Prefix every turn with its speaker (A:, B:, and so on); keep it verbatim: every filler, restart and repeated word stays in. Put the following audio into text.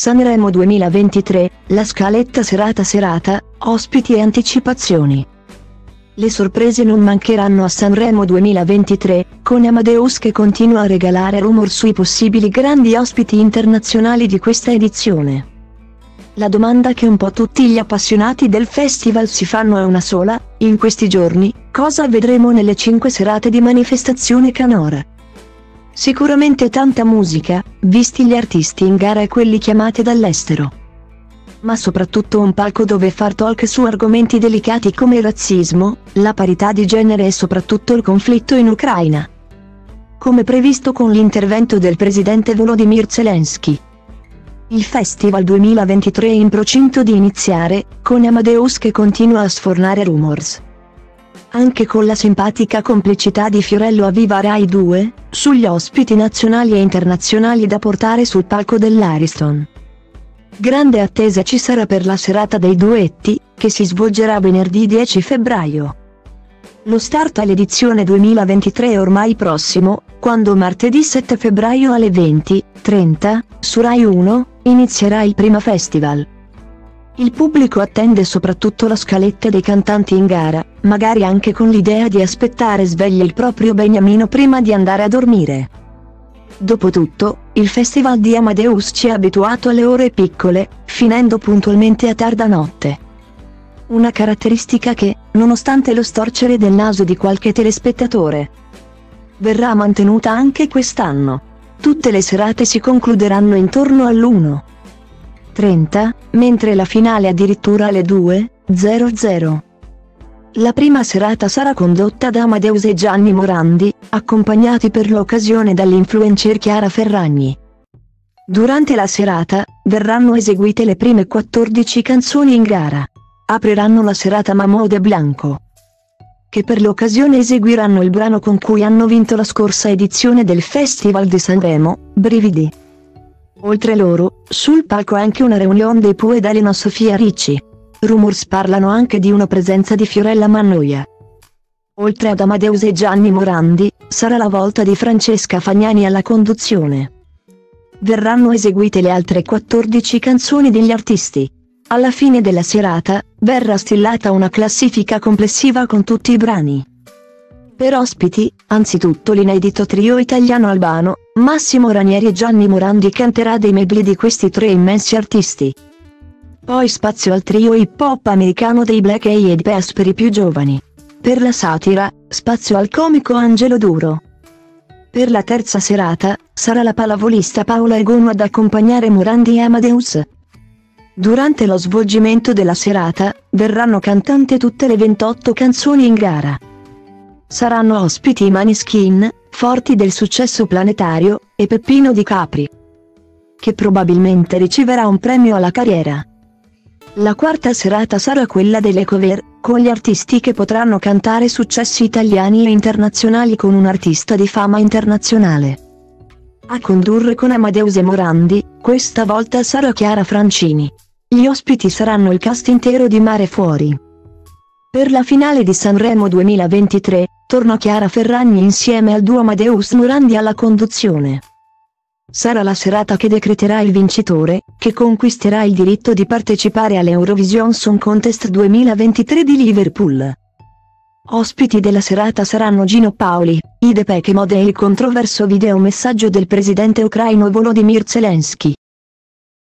A: Sanremo duemilaventitré, la scaletta serata serata, ospiti e anticipazioni. Le sorprese non mancheranno a Sanremo duemilaventitré, con Amadeus che continua a regalare rumor sui possibili grandi ospiti internazionali di questa edizione. La domanda che un po' tutti gli appassionati del festival si fanno è una sola: in questi giorni, cosa vedremo nelle cinque serate di manifestazione canora? Sicuramente tanta musica, visti gli artisti in gara e quelli chiamati dall'estero. Ma soprattutto un palco dove far talk su argomenti delicati come il razzismo, la parità di genere e soprattutto il conflitto in Ucraina. Come previsto con l'intervento del presidente Volodymyr Zelensky. Il Festival duemilaventitré è in procinto di iniziare, con Amadeus che continua a sfornare rumors. Anche con la simpatica complicità di Fiorello a Viva Rai due, sugli ospiti nazionali e internazionali da portare sul palco dell'Ariston. Grande attesa ci sarà per la serata dei duetti, che si svolgerà venerdì dieci febbraio. Lo start all'edizione duemilaventitré è ormai prossimo, quando martedì sette febbraio alle venti e trenta, su Rai uno, inizierà il Prima Festival. Il pubblico attende soprattutto la scaletta dei cantanti in gara, magari anche con l'idea di aspettare sveglio il proprio beniamino prima di andare a dormire. Dopotutto, il festival di Amadeus ci ha abituato alle ore piccole, finendo puntualmente a tarda notte. Una caratteristica che, nonostante lo storcere del naso di qualche telespettatore, verrà mantenuta anche quest'anno. Tutte le serate si concluderanno intorno all'una e trenta, mentre la finale addirittura alle due e zero zero. La prima serata sarà condotta da Amadeus e Gianni Morandi, accompagnati per l'occasione dall'influencer Chiara Ferragni. Durante la serata, verranno eseguite le prime quattordici canzoni in gara. Apriranno la serata Mamo de Blanco, che per l'occasione eseguiranno il brano con cui hanno vinto la scorsa edizione del Festival di Sanremo, Brividi. Oltre loro, sul palco anche una reunion dei Pooh ed Elena Sofia Ricci. Rumors parlano anche di una presenza di Fiorella Mannoia. Oltre ad Amadeus e Gianni Morandi, sarà la volta di Francesca Fagnani alla conduzione. Verranno eseguite le altre quattordici canzoni degli artisti. Alla fine della serata, verrà stillata una classifica complessiva con tutti i brani. Per ospiti, anzitutto l'inedito trio italiano-albano, Massimo Ranieri e Gianni Morandi canterà dei medley di questi tre immensi artisti. Poi spazio al trio hip hop americano dei Black Eyed Peas per i più giovani. Per la satira, spazio al comico Angelo Duro. Per la terza serata, sarà la pallavolista Paola Egonu ad accompagnare Morandi e Amadeus. Durante lo svolgimento della serata, verranno cantate tutte le ventotto canzoni in gara. Saranno ospiti i Maneskin, forti del successo planetario, e Peppino Di Capri, che probabilmente riceverà un premio alla carriera. La quarta serata sarà quella delle cover, con gli artisti che potranno cantare successi italiani e internazionali con un artista di fama internazionale. A condurre con Amadeus e Morandi, questa volta sarà Chiara Francini. Gli ospiti saranno il cast intero di Mare Fuori. Per la finale di Sanremo duemilaventitré, torna Chiara Ferragni insieme al duo Amadeus Morandi alla conduzione. Sarà la serata che decreterà il vincitore, che conquisterà il diritto di partecipare all'Eurovision Song Contest duemilaventitré di Liverpool. Ospiti della serata saranno Gino Paoli, Ide Pechemod e il controverso videomessaggio del presidente ucraino Volodymyr Zelensky.